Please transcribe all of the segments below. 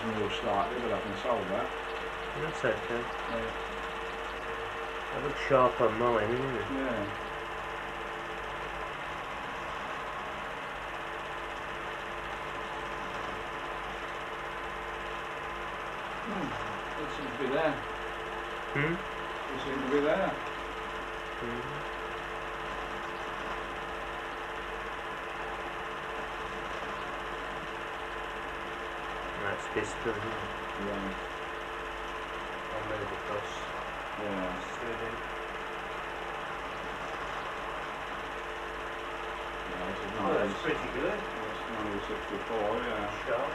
move slightly, but I can solve that. That's okay. Yeah. That looks sharp on mine, isn't it? Yeah. It seems to be there. It seems to be there. That's distal, isn't it? Yeah. I'll move across. Yeah. This is Oh, that's pretty good. It's 1964, yeah. Sharp.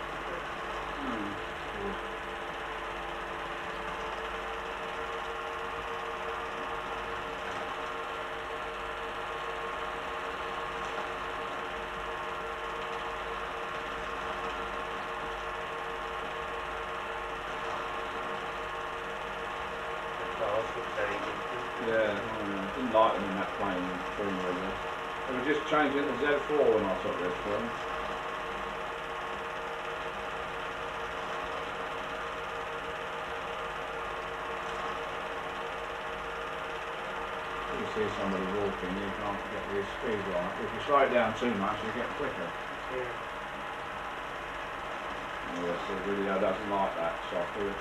Yeah, didn't like them in that plane film really. They were just changing it to Z4 when I took this film. You see somebody walking, you can't get the speed right. If you slow it down too much, you get quicker. Yeah. Oh, yes, the video doesn't like that software.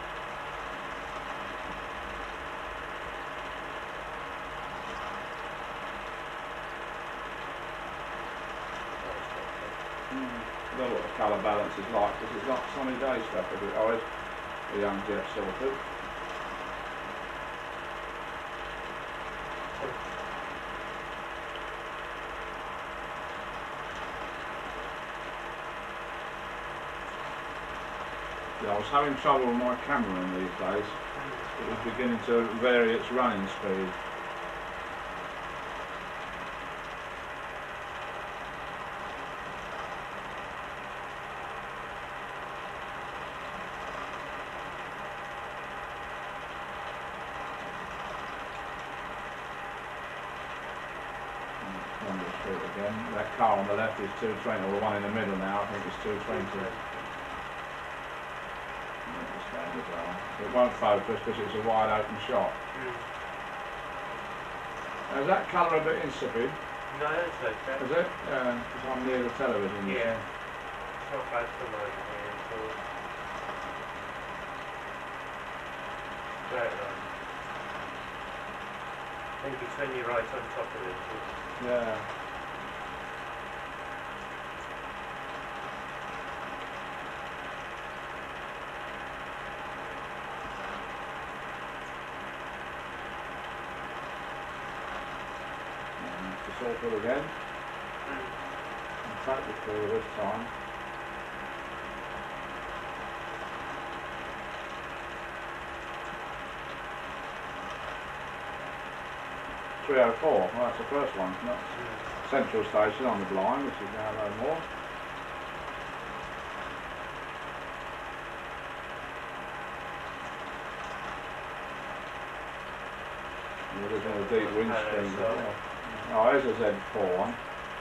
I don't know what the colour balance is like because it's not sunny day stuff, is it? Oh, it's the young jet sorted. Yeah, I was having trouble with my camera in these days. It was beginning to vary its running speed. Again. That car on the left is 220, or the one in the middle now I think is 220. It won't focus because it's a wide open shot. Now, is that colour a bit insipid? No, that's okay. Is it? Yeah, because I'm near the television. Yeah. It's not bad for mine here at all. Right, right. I think it's when you're right on top of it. Yeah. It's all good again. Track recorder this time. .304, well that's the first one, isn't it? Central station on the blind, which is now no more. There's one of the deep windscreens as well. Oh, there's a Z4 one.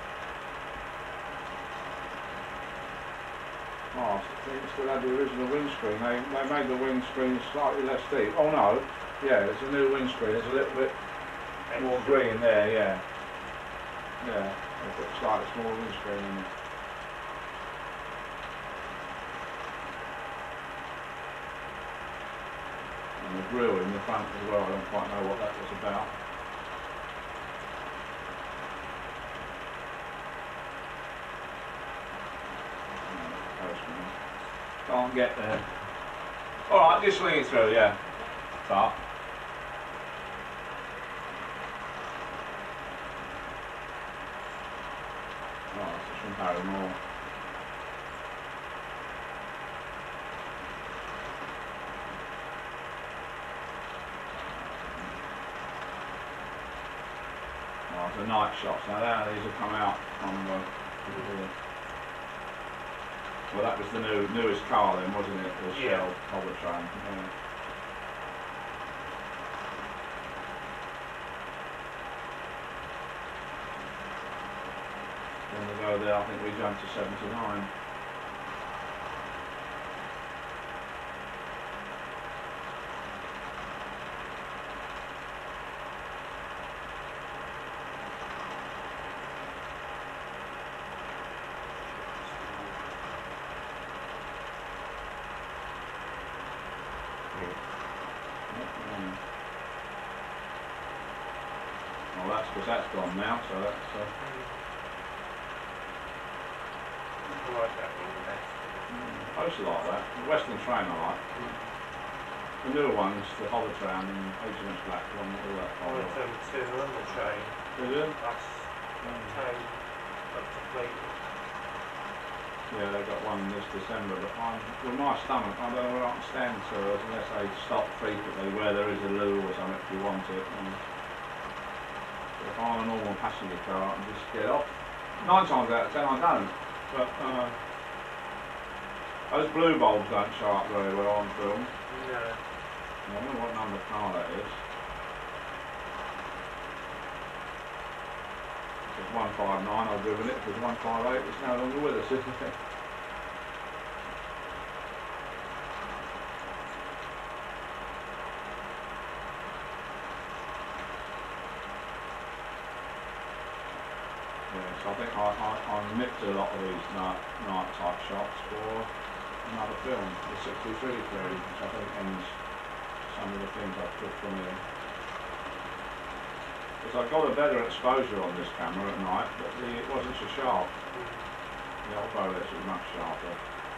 Oh, it still had the original windscreen. They made the windscreen slightly less deep. Oh no, yeah, it's a new windscreen. It's a little bit more green there, yeah. Yeah, they put a slightly smaller windscreen in it. And the grille in the front as well, I don't quite know what that was about. Can't get there. Alright, just swing it through, yeah. Start. Oh, it's from Harlow. Oh, the night shots. Now these have come out on the... Well, that was the newest car then, wasn't it? The Shell Hubble train. Yeah. When we go there, I think we jumped to 79. course that's gone now, so that's... I like that one the best. I used to like that. The Western train I like. The newer ones, the Hollow tram and HMS Blackpool and all that. I went to the London train. Did you? Last town up to Colyford. Yeah, they got one this December, but with my stomach, I don't know where I can stand tours unless they stop frequently where there is a loo or something if you want it. So if I'm on a normal passenger car, I can just get off. 9 times out of 10 I don't, but those blue bulbs don't show up very well on film. No. I don't know what number car that is. If it's 159, I've driven it. If it's 158, it's no longer with us, isn't it? Yeah, so I think I nipped a lot of these night type shots for another film, the 63 series, which I think ends some of the things I took from here. Because I got a better exposure on this camera at night, but it wasn't so sharp. The old Rolex was much sharper.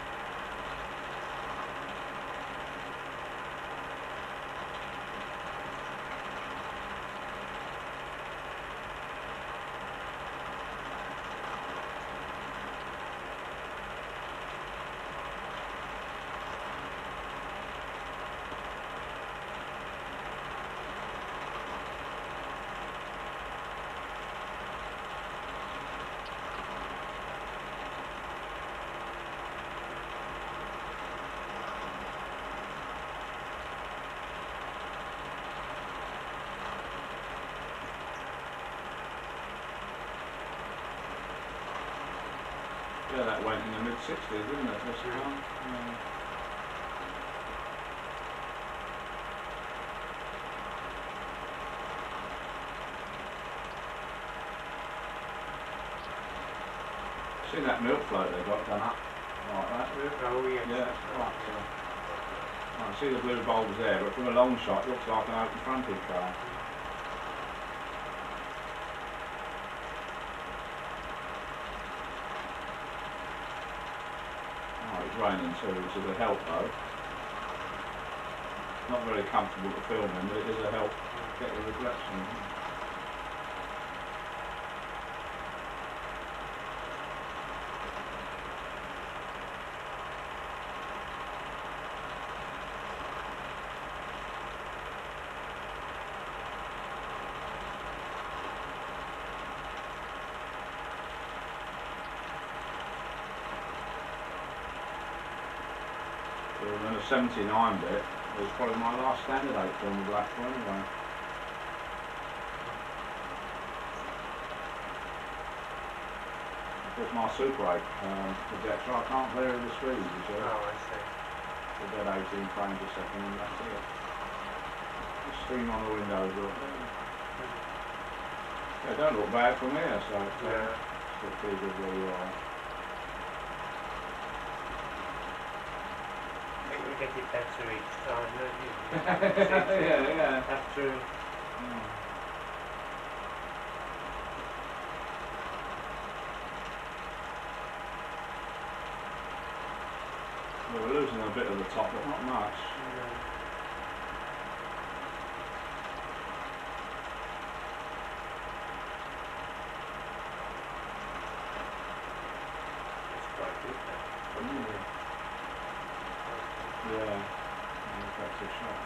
Yeah, that went in the mid-60s, didn't it, this car? Yeah. Seen that milk float they got done up like that? Oh yeah. Yeah, that's right. So, I see the blue bulbs there, but from a long shot it looks like an open fronted car. It's raining too, which is a help though. Not very comfortable to film in, but it is a help to get the reflection. And then the 79 bit was probably my last standard 8 film with Blackpool anyway. Of course my Super 8 projector, I can't vary the speed, you see. Oh, I see. So dead 18 frames a second and that's it. Just steam on the windows up there. They don't look bad from here, so it's still pretty good where you are. Get it better each time, don't you? Yeah. After. Well, we're losing a bit of the top, but not much. It's quite good now. Yeah, that's a shot.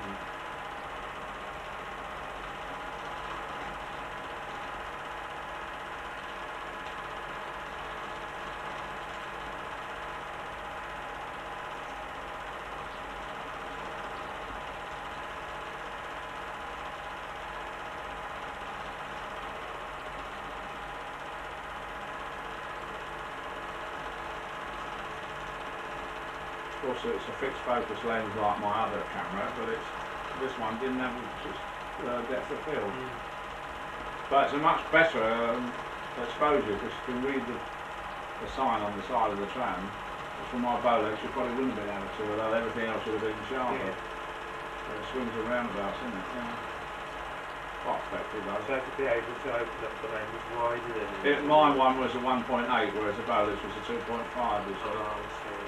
Of course, it's a fixed focus lens like my other camera, but this one didn't have just depth of field. But it's a much better exposure because you can read the sign on the side of the tram. From my Bolex, you probably wouldn't have been able to, although everything else would have been sharper. So it swings around about, isn't it? Yeah. quite effective though. So to be able to open up the lens wider than My one was a 1.8, whereas the Bolus was a 2.5. You see. Oh, I see.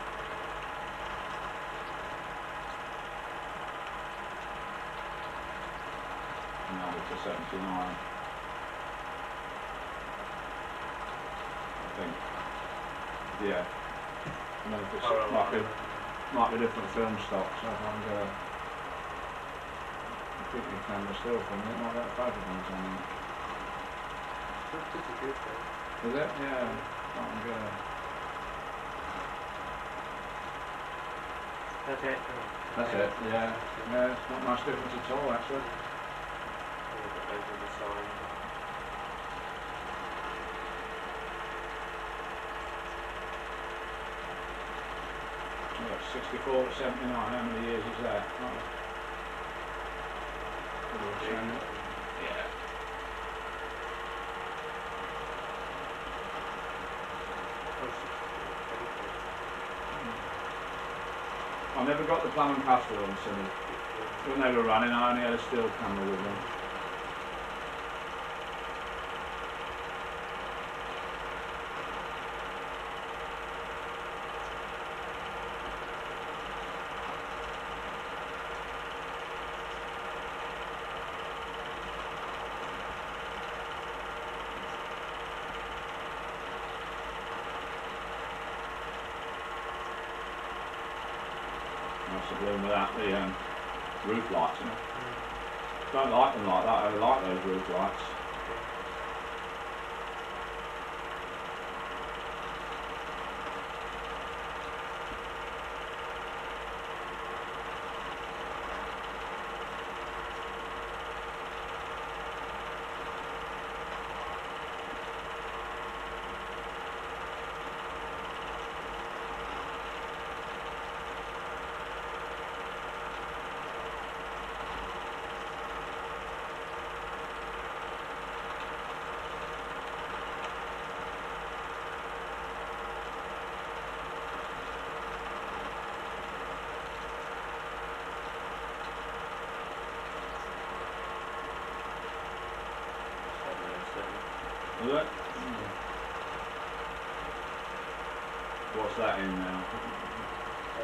No, it's a 79. I think. Yeah. And then it's might be different film stock, so if I'm going to keep your camera still for a minute, might get a photo on something. That's pretty good though. Is it? Yeah. I'm going to. That's it. That's it, yeah. Yeah, it's not much difference at all actually. Those are the signs. Look, 64 to 79, how many years is that? Oh. Yeah. I never got the plum and pastel on Sunny. When they were running, I only had a still camera with them. That's the bloom without the roof lights in it. Don't like them like that, I like those roof lights. Is it? What's that in now? I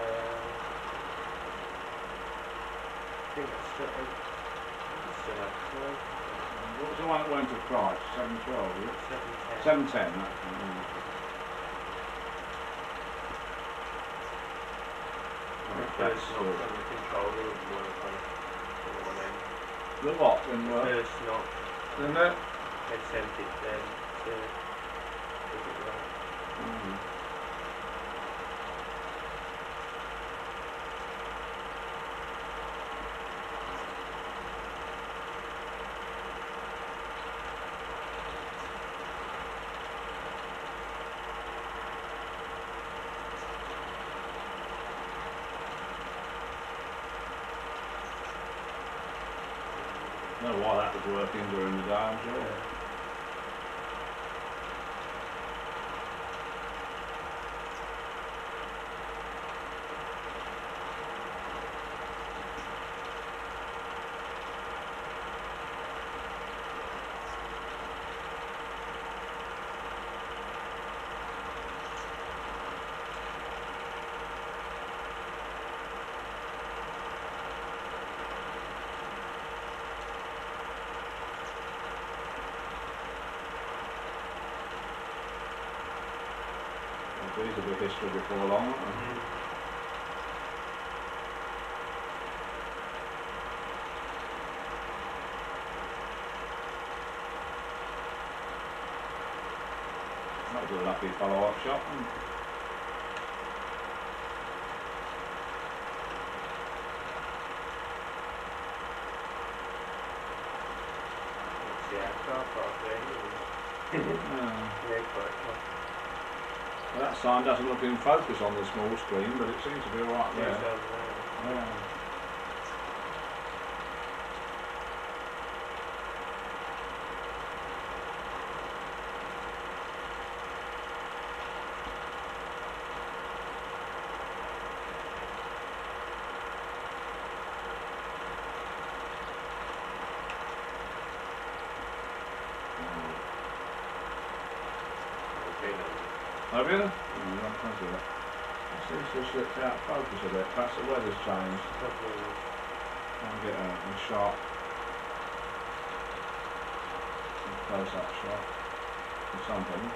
think it's still up to What was the one that went to Crich? 712, is it? 710, that's one. First knock on the controller would work on one end. The what? In The work? first knock, Isn't it? they sent it then to put it right. I don't know why that was working during the day, I'm sure. These will be history before long, aren't they? That'll be a lucky follow-up shot. Yeah, car park there. Yeah, quite close. Well, that sign doesn't look in focus on the small screen, but it seems to be alright Yeah, there. it does, yeah. Yeah. been on. Have you? Oh, you don't fancy it. It seems to have slipped out of focus a bit. Perhaps the weather's changed. Try and get a shot. A close-up shot or something.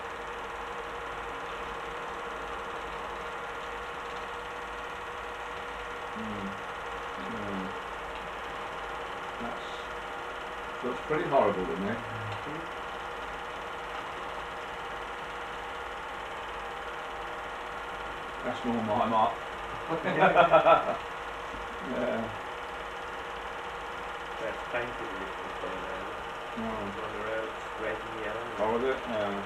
That looks pretty horrible to me. That's more my mark. Yeah. That's painted a little bit Oh. on the road, red and yellow. Oh, was it? Yeah.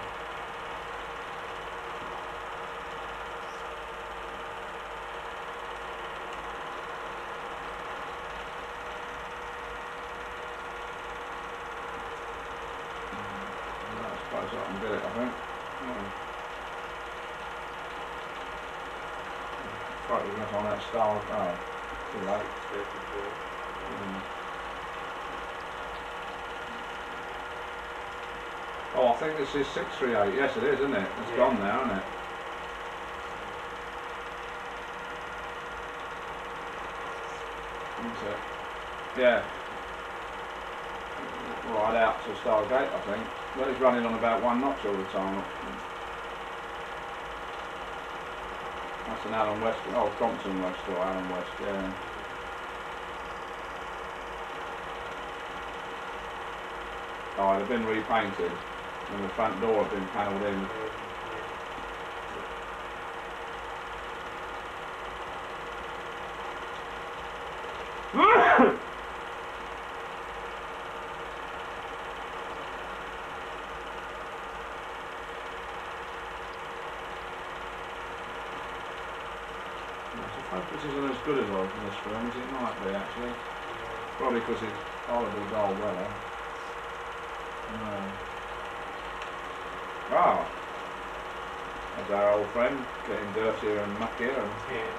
I suppose I can get it, I think. Photograph on that style. Oh, too late. Oh, I think this is 638. Yes, it is, isn't it? It's gone now, isn't it? Isn't it? Yeah. Right out to Stargate, I think. Well, it's running on about 1 notch all the time. That's an Allen West. Oh, Compton West or Allen West, yeah. Oh, it had been repainted and the front door had been panelled in. The focus isn't as good as on this film as it might be actually. Probably because it's horrible dull weather. Ah, that's our old friend getting dirtier and muckier. And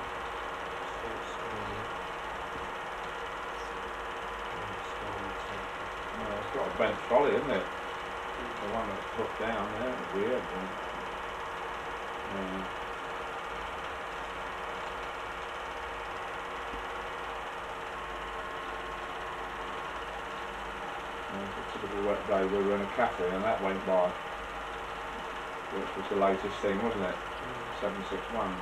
it's got a bent trolley, isn't it? The one that's put down there, it's weird. It's a typical wet day. We were in a cafe and that went by, which was the latest thing, wasn't it? 761.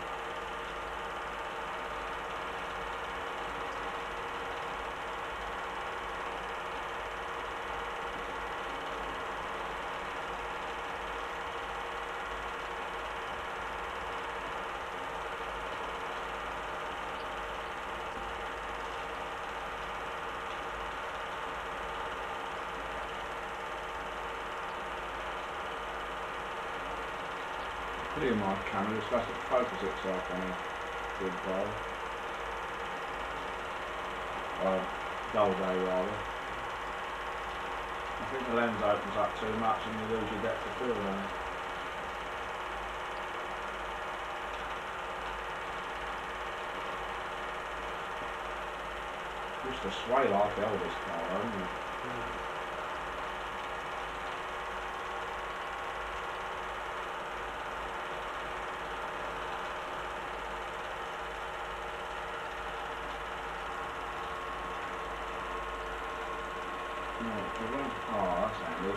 Pretty my camera just has to focus itself on a good day. Or a dull day rather. I think the lens opens up too much and you lose your depth of field on it. Used to sway like Elvis car, didn't it? Oh, that's handy.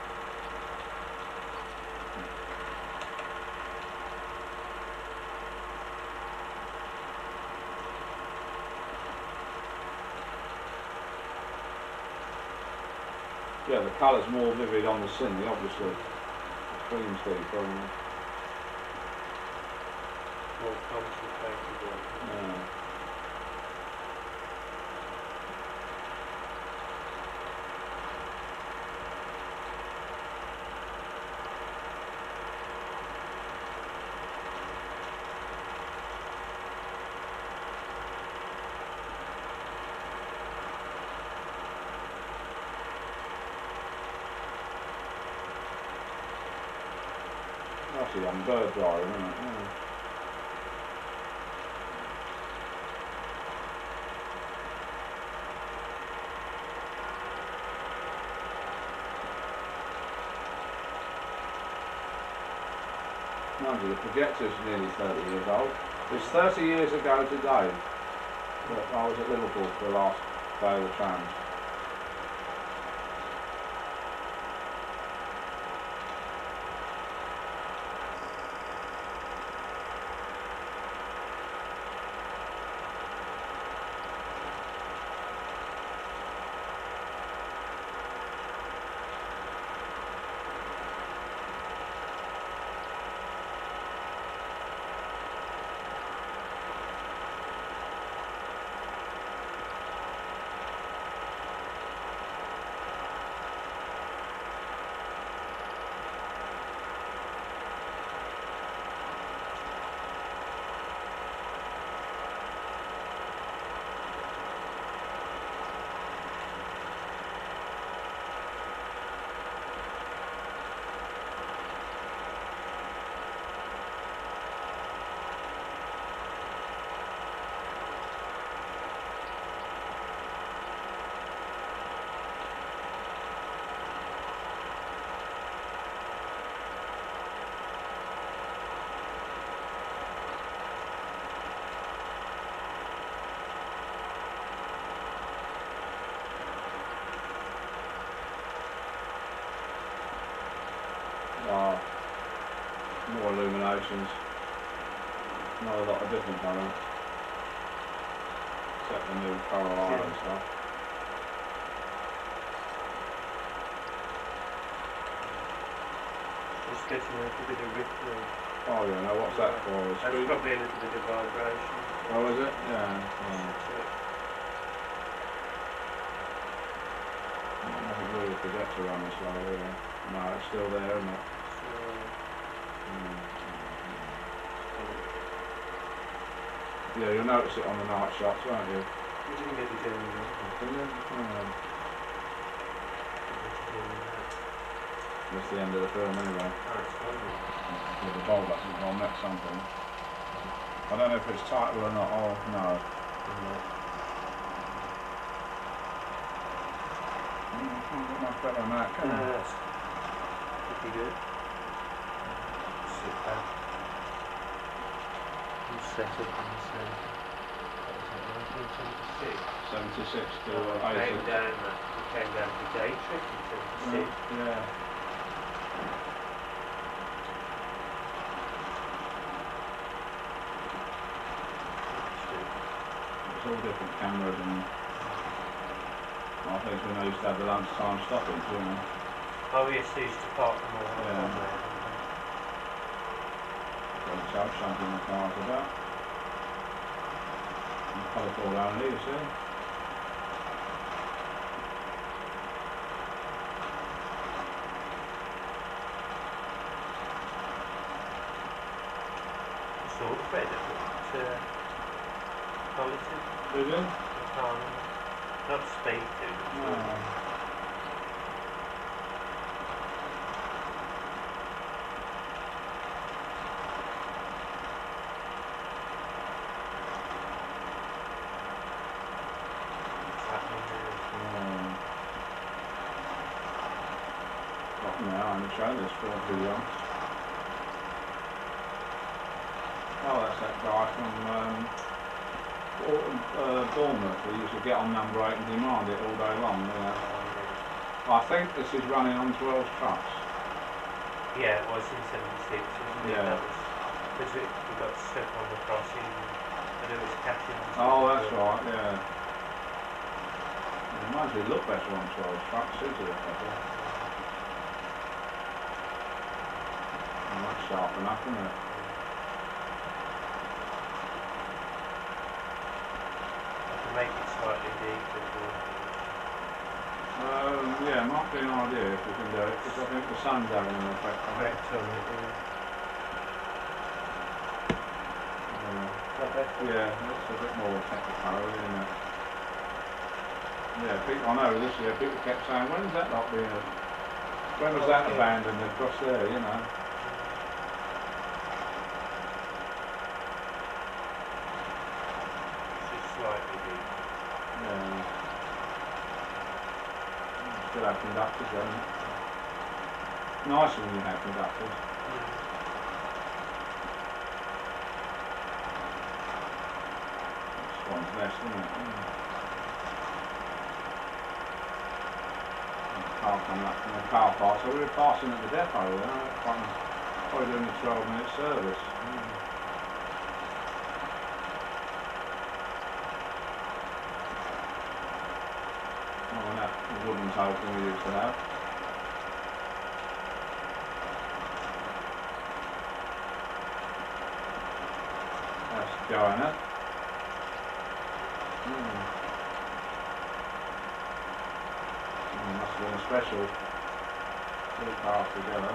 Yeah, the colour's more vivid on the cine, obviously. The cream Steve probably. More concentrated. Yeah. Actually, on bird's eye, isn't it? Yeah. Mind you, the projector's nearly 30 years old. It's 30 years ago today that I was at Liverpool for the last day of the trams. More illuminations, not a lot of different colours, except the new coral eye and stuff. Just getting a little bit of rippling. Oh yeah, now what's that for? That's probably a little bit of vibration. Oh, is it? Yeah. I think really forget to run this way, really. No, it's still there, isn't it? Yeah, you'll notice it on the night shots, won't you? You didn't get it in, Didn't you? That's the end of the film anyway. Oh, it's wonderful. With the bulb up, I'll met something. I don't know if it's title or not. Oh, no. I can't get much better than that, can I? That's pretty good. Sit back. You set up in the centre. What was that, 1976? 76 to Oh, 80. we came down to day trip in 76. Yeah. It's all different cameras and I think when I used to have the lunchtime stoppings, you know. Oh yes, they used to park them all Yeah. on there. Got a chap shunting the cars about. And colourful only, you see. I saw Fred at Colyford. Did you? Not speak to, but No. what's happening there. Not now, I'm trying this for too long. Oh, that's that guy from Bournemouth who used to get on number 8 and demand it all day long. I think this is running on 12 trucks. Yeah, it was in 76, wasn't it? Yeah. That was because we got stuck on the crossing and it was catching us. Oh, that's right, yeah. It reminds me, it look better on 12 trucks, suited it better. And that's sharp enough, isn't it? Make it slightly deeper. Yeah, might be an idea if we can do it, because I think the sun's having an effect on it. Yeah, that's a bit more technicolor, isn't it? Yeah, people, I know this year people kept saying, when's that not being, when was that abandoned across there, you know? Just slightly deeper. Yeah. Still have conductors, don't it? Nice when you have conductors. it's best, isn't it? Car coming up from the car park, so we were passing at the depot then, probably doing a 12-minute service. Oh, and that wooden token we used to have. That's Joanna. Must have been a special. Two cars together.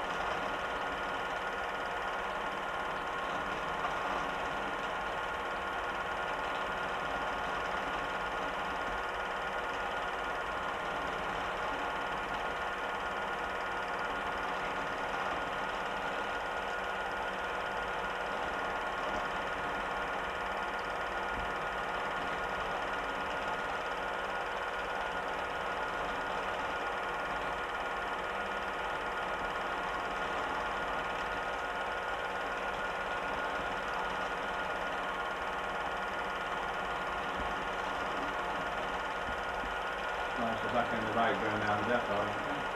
That's the back end of the road going down the depot, I think.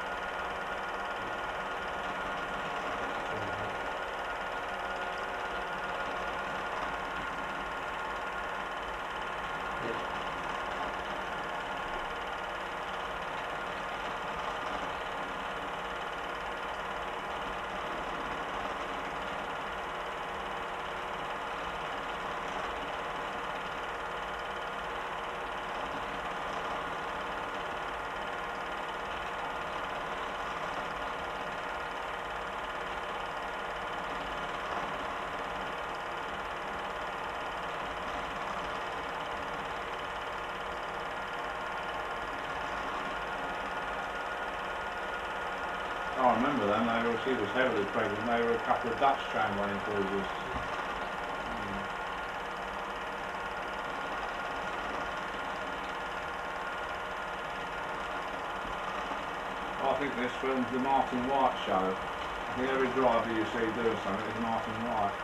I remember them, she was heavily pregnant, they were a couple of Dutch tramway enthusiasts. I think this film's the Martin White show. I think every driver you see doing something is Martin White.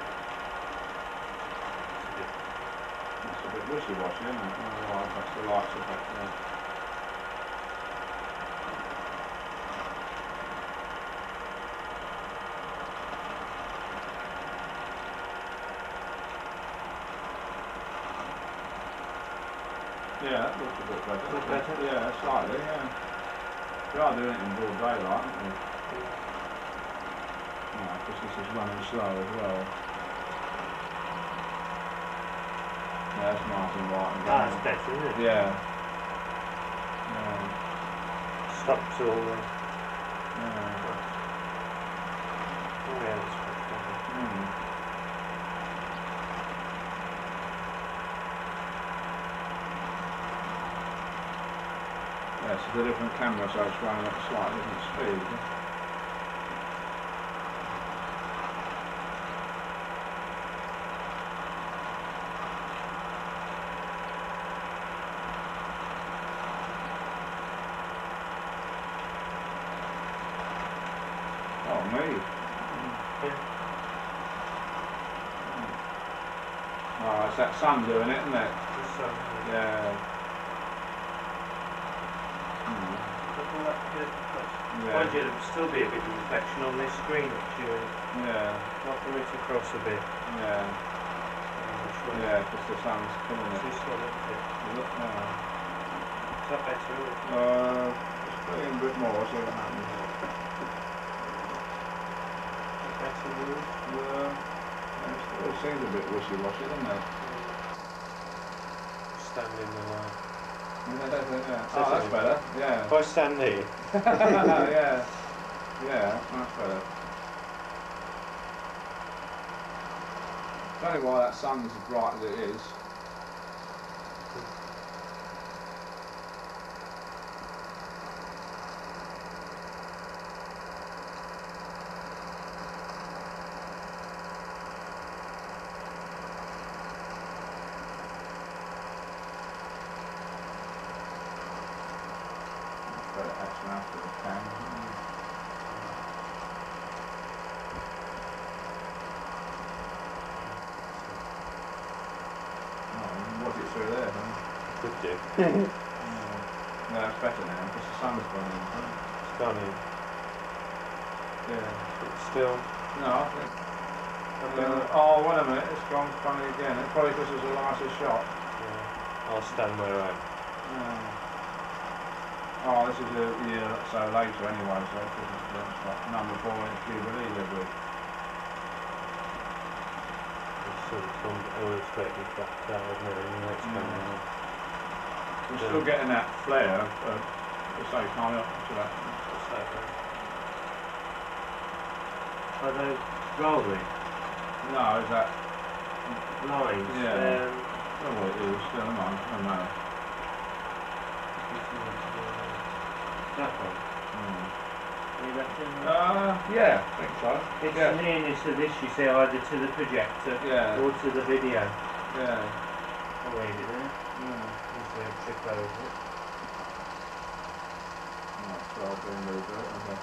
It's a bit wishy-washy, isn't it? Oh, that's the lights effect there. Yeah, that looks a bit better. Yeah, slightly, yeah. We are doing it in broad daylight, aren't we? Yeah, because this is running slow as well. Yeah, that's Martin White again. That's better, isn't it? Yeah. Stops all the... Yeah. Oh yeah, that's better. Yeah, so the different camera, so it's running at a slightly different speed. Oh, me. Oh, it's that sun doing it, isn't it? Yeah. Mind you, there'll still be a bit of reflection on this screen actually. Yeah. Not for it across a bit. Yeah. Yeah, because the sun's killing it. This one, isn't it? Look now. Is that better? Just put in a bit more, see what happens. Better move? It still seems a bit wishy-washy, doesn't it? Stand in the line. Yeah. Oh, that's better. Yeah. If I stand here. Yeah. Yeah, that's better. Tell you why that sun's as bright as it is. After the can. through there, don't you? Could do. No, it's better now because the sun's gone in. It's gone in. Yeah. It's still. No, I think. Oh, wait a minute, it's gone funny again. It's probably because it's a lighter shot. Yeah. I'll stand where I am. Oh, this is a year or so later anyway, so it's like number 4-inch Jubilee livery. It's sort of come illustrated back there, isn't it? And it's coming out. We're still getting that flare of the same time up to that. What's that then? Are they rolling No, is that? lines? Yeah. Oh, well, it is still a month, no matter. That one? You reckon? Yeah, I think so. It's Yeah. nearness of this, you see, either to the projector or to the video. Yeah. I'll read it there. You see a trip over it. Right, so I'll bring those out, okay.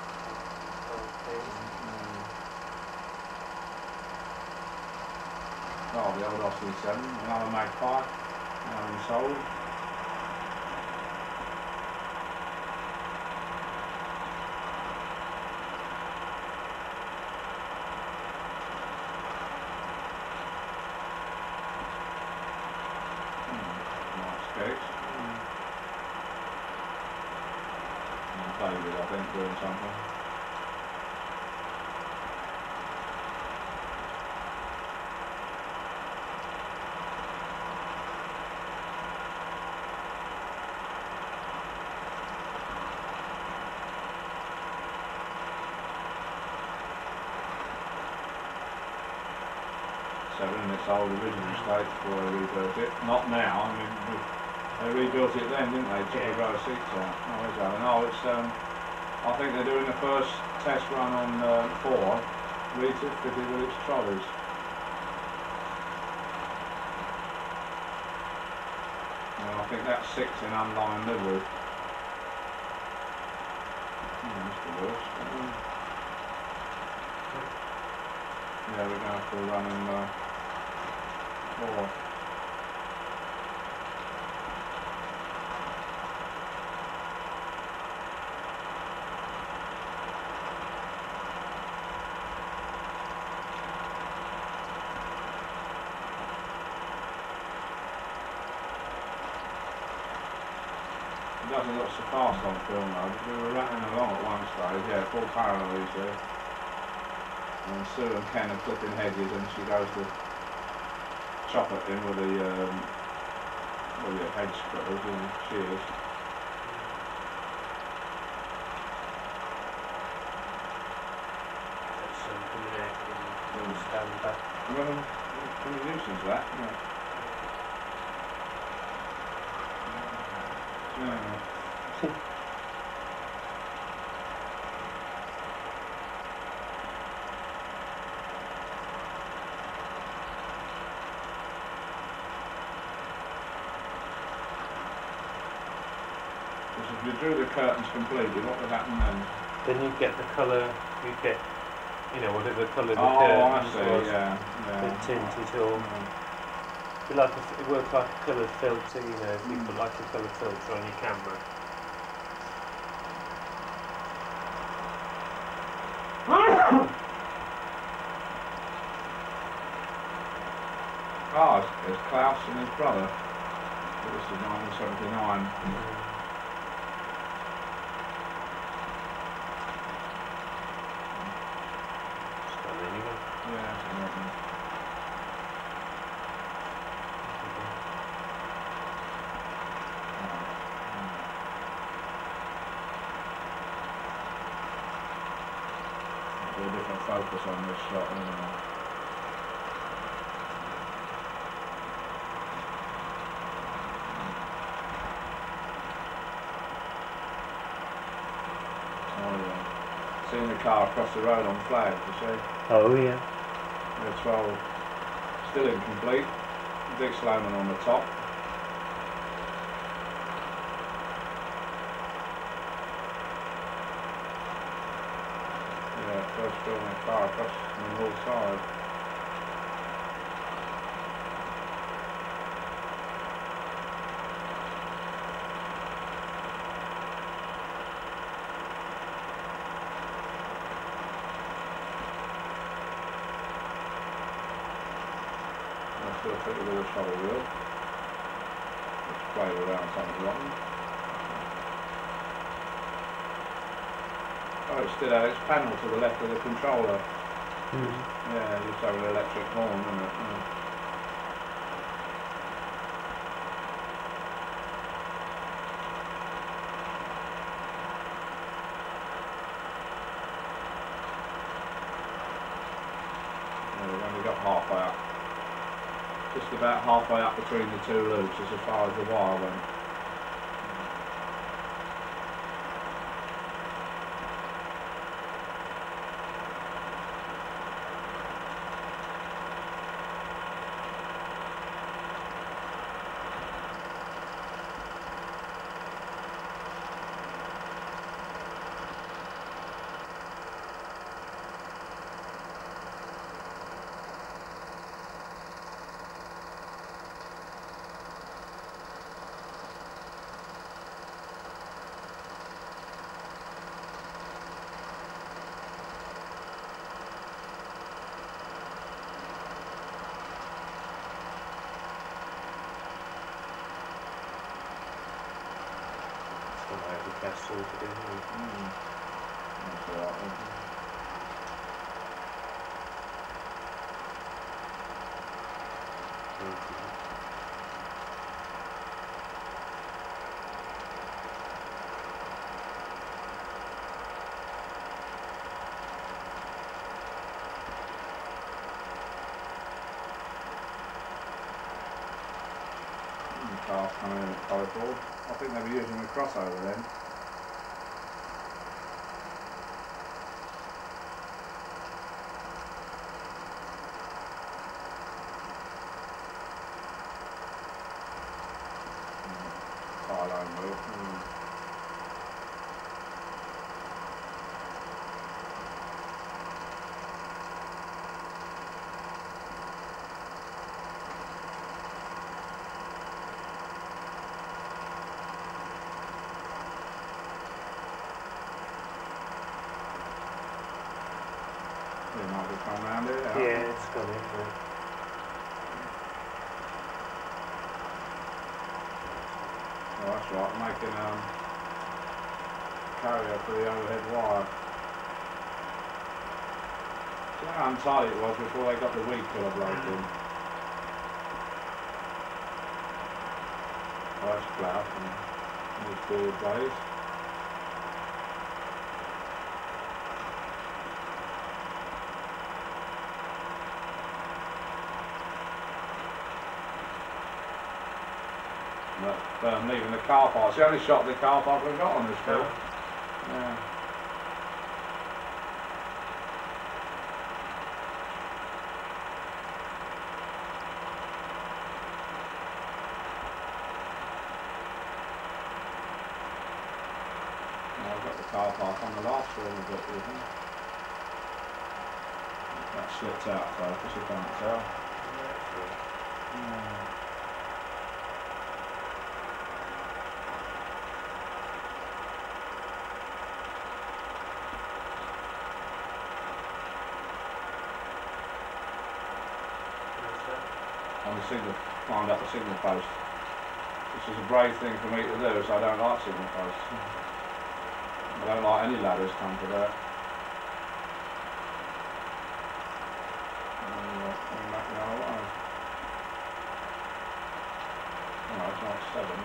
Oh, the old Austin 7, another Magpie, now been sold. Nice skates. David, I think, doing something. In its old original state before they rebuilt it. Not now, I mean, they rebuilt it then, didn't they? Took a row of seats out. Oh, is that? No, it's, I think they're doing the first test run on 4, fitted with its trolleys. And I think that's 6 in unlined livery. That's the worst. Yeah, we're going to run in 4. It doesn't look so fast on film though, but we were running along at one stage, yeah, full parallel easily. And Sue and Ken are clipping hedges and she goes to chop at him with the hedge splitters and shears. That's coming out and stand back. Well, can you nuisance that? Yeah. Because if you drew the curtains completely, what would happen then? Then you get the colour, you get, you know, whatever colour the I curtains see, was. yeah. The tint it all. It works like a colour filter, you know, if you put like a colour filter on your camera. Oh, it's Klaus and his brother. This is 1979. Yeah, it's amazing. Do a different focus on this shot, isn't it? Oh yeah. Seen the car across the road on flag, you see? Oh yeah. The 12 still incomplete. Big Sloman on the top. Yeah, first filming a car across the north side. still fitted with a shovel wheel. Just played around something rotten. Oh, it still had its panel to the left of the controller. Yeah, it used to have an electric horn, didn't it? Yeah. We've only got halfway up. Just about halfway up between the two loops as far as the wire went. That's all to do. That's all right. Cars coming in at Colyford. I think they were using the crossover then. Harlow wheel. It might be come round here. Yeah, it's got it. Oh, that's right, making carrier for the overhead wire. See how untight it was before they got the weed killer blades in. Oh, that's flat and move forward blades. But leaving the car park. It's the only shot of the car park we've got on this film. Yeah. I've got the car park on the last film a bit with me. That slipped out of focus, you can't tell. Yeah. On the signal, climbed up the signal post. This is a brave thing for me to do, so I don't like signal posts. I don't like any ladders come to that. Coming back the other way. Oh, it's not 7.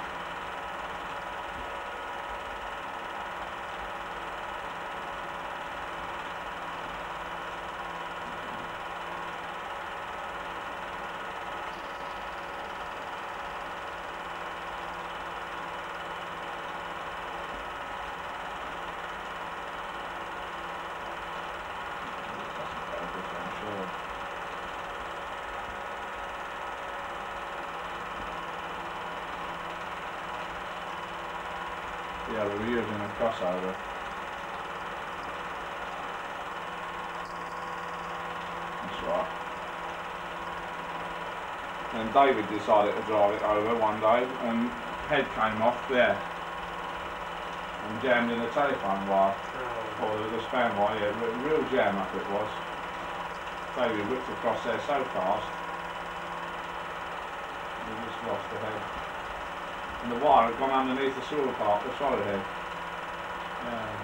Yeah, we were using a crossover. That's right. And David decided to drive it over one day and head came off there and jammed in the telephone wire. Or the span wire, yeah, real jam up it was. David whipped across there so fast lost the head. And the wire had gone underneath the sewer pipe, the solid head. Yeah.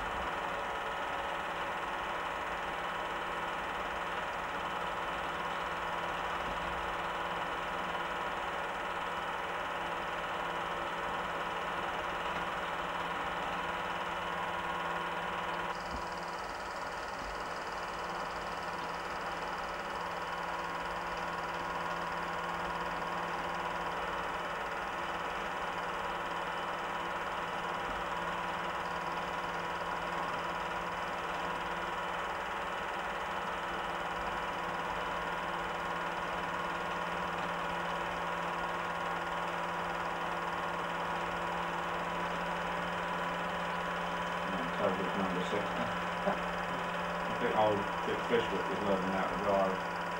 Number 6 now. I think old Dick Fishwick is learning how to drive.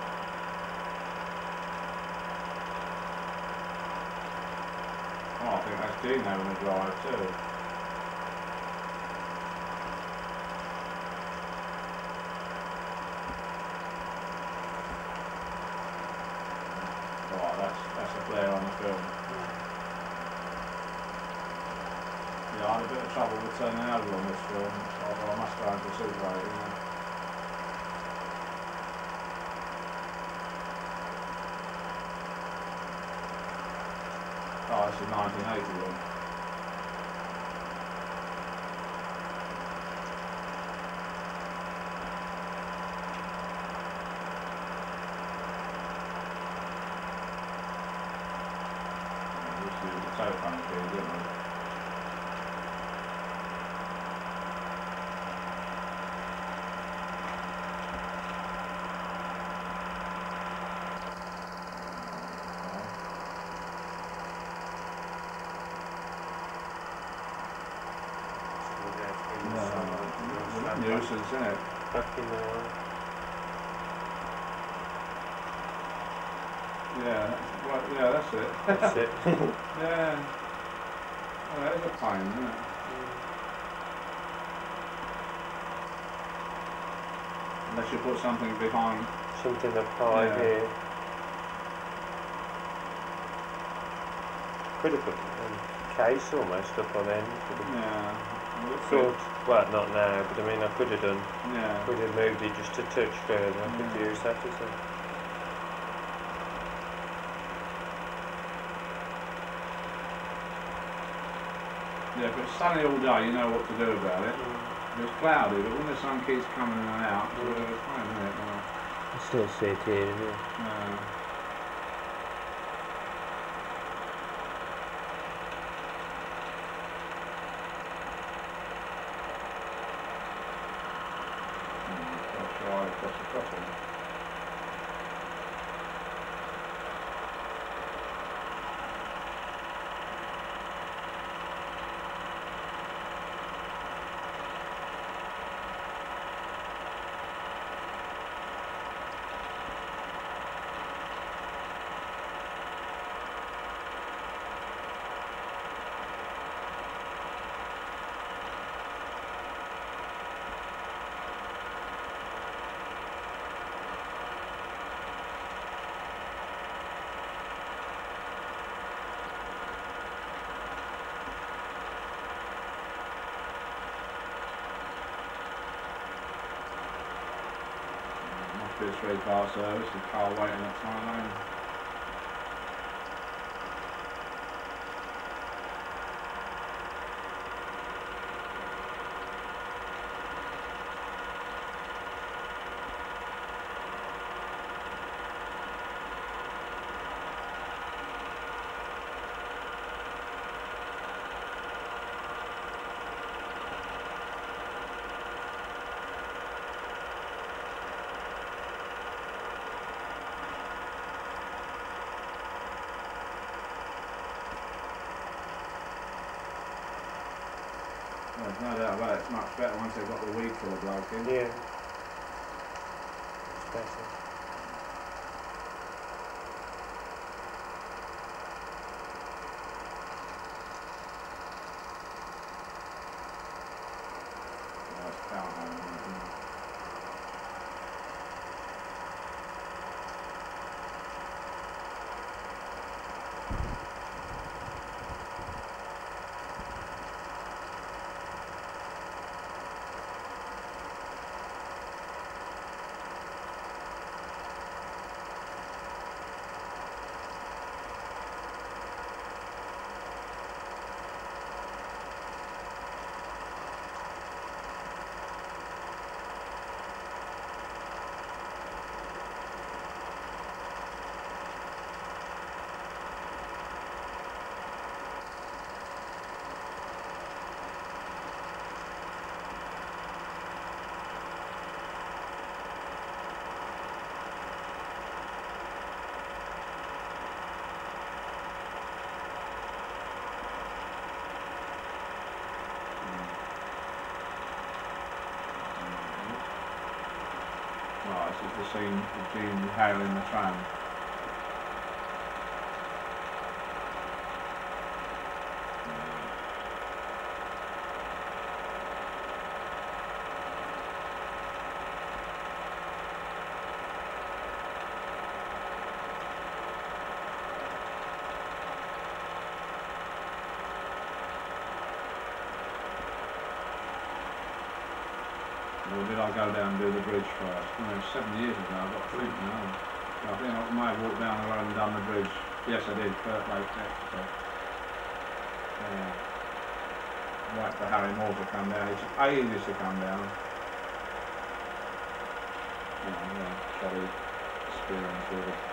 Oh, I think that's Dean having a drive too. Right, that's a flare on the film. Yeah, I had a bit of trouble with turning over on this film, so I thought I must go into super rating now. Oh, this is 1980 one. We used to use the telephone key, didn't we? Nuisance, isn't it? Fucking yeah, well, yeah, that's it. that's it. Yeah. Well, that is a pain, isn't it? Unless you put something behind. Something up high here. Could have put a case almost up on end. Yeah. Thought, well, not now, but I mean, I could have done. Yeah. Could have moved it just a touch further. I could use that as a. Yeah, if it's sunny all day, you know what to do about it. If it's cloudy, but when the sun keeps coming in and out, it's a pain, isn't it? I still see it here, yeah. Across the crossing. Good straight car service, the car waiting at time lane. Well, there's no doubt about it, it's much better once they've got the weed killer bloke in. Yeah. It's better. Nice power home on it, isn't it? the scene of Gene hailing the tram. Or did I go down and do the bridge first? No, 7 years ago, I've got to think now. I think I might have walked down the road and done the bridge. Yes, I did, Kirkgate next. So. Yeah. Wait for Harry Moore to come down. It's ages to come down. Oh, yeah, sorry. Experience with it.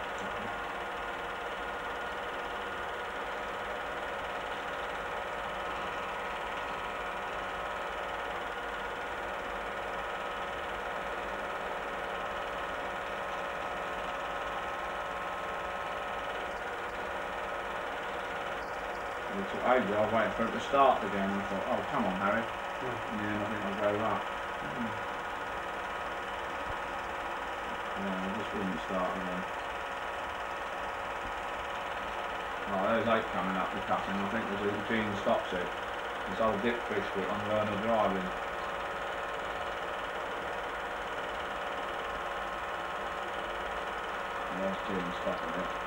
It took ages. I was waiting for it to start again. I thought, oh, come on, Harry. And then I think I gave up. Yeah, it just wouldn't start again. Oh, there's 8 coming up the cutting. I think there's a Gene stops it. This old Dick Biscuit on learner driving. And there's Gene stopping it.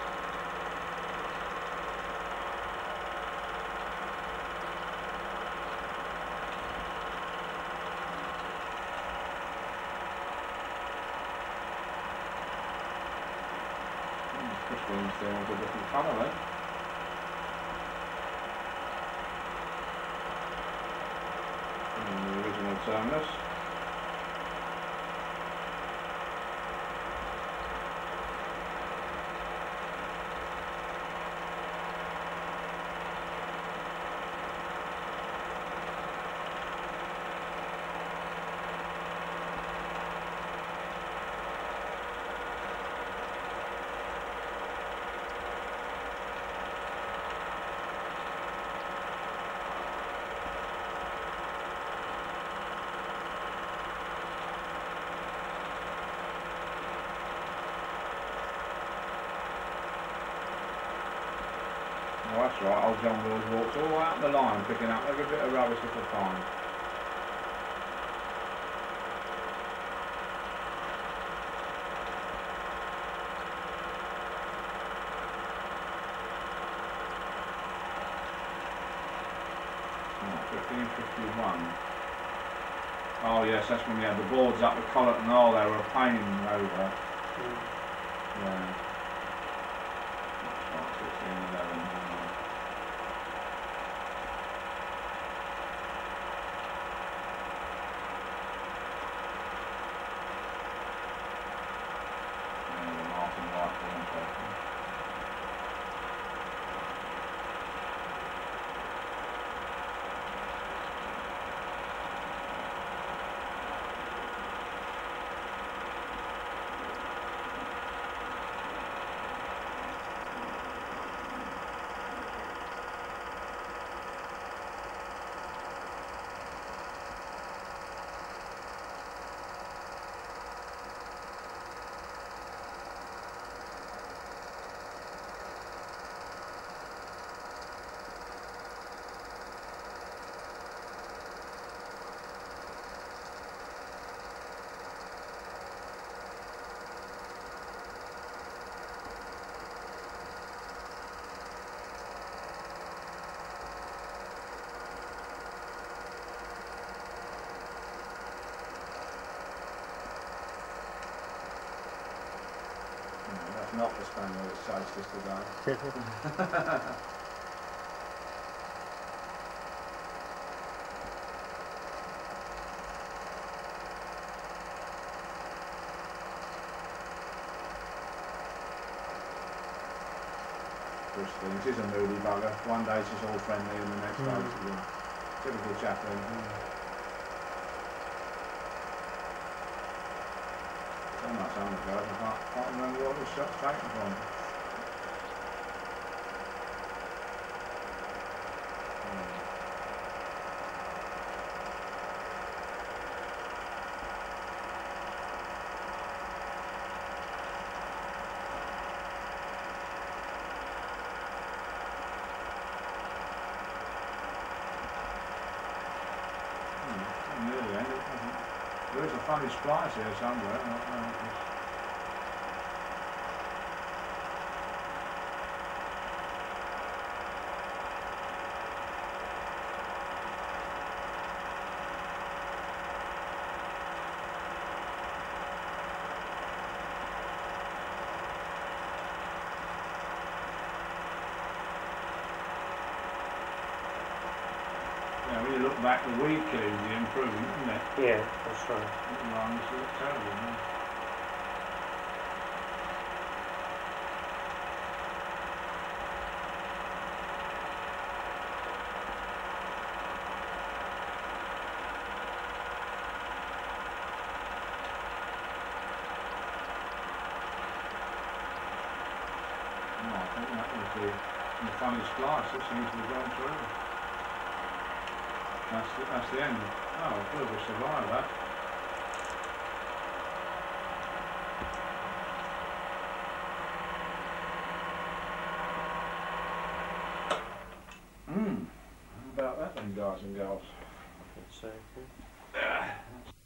Christine's doing a different colour then. And the original terminus. Oh, that's right, old John Wills walked all the way up the line picking up every bit of rubbish he could find. Oh, 1551. Oh yes, that's when we had the boards up with Colyford and all, they were a pain over. Yeah. That's right, 1611. Not the Spaniel, it's chased us today. Christine, she's a moody bugger. One day she's all friendly and the next day she's a typical chaplain. So much on the guys, I can't remember what the shot's taken from. funny splice here somewhere. I don't know. Yeah, when you look back, the weed killing the improvement, isn't it? Yeah, that's right. The lines look terrible, man. No, I think that was the funny splice that seems to have gone through. That's the end. Oh, good, we survived that. How about that then, guys and girls? That's okay. Yeah.